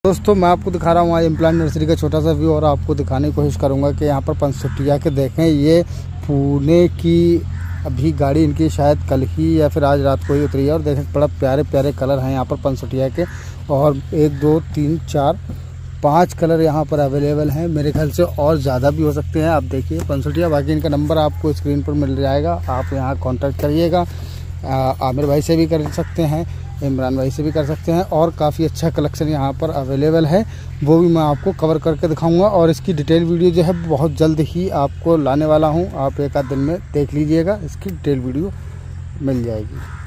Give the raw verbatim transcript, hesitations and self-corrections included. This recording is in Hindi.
दोस्तों मैं आपको दिखा रहा हूँ आज इम्प्लांट नर्सरी का छोटा सा व्यू और आपको दिखाने की कोशिश करूँगा कि यहाँ पर पंचसठिया के देखें। ये पुणे की अभी गाड़ी इनकी शायद कल ही या फिर आज रात को ही उतरी है और देखें बड़ा प्यारे प्यारे कलर हैं यहाँ पर पंचसठिया के। और एक दो तीन चार पांच कलर यहाँ पर अवेलेबल हैं, मेरे ख्याल से और ज़्यादा भी हो सकते हैं। आप देखिए पंचसठिया, बाकी इनका नंबर आपको स्क्रीन पर मिल जाएगा, आप यहाँ कॉन्टैक्ट करिएगा। आमिर भाई से भी कर सकते हैं, इमरान भाई से भी कर सकते हैं और काफ़ी अच्छा कलेक्शन यहाँ पर अवेलेबल है, वो भी मैं आपको कवर करके दिखाऊंगा। और इसकी डिटेल वीडियो जो है बहुत जल्द ही आपको लाने वाला हूँ, आप एक आध दिन में देख लीजिएगा, इसकी डिटेल वीडियो मिल जाएगी।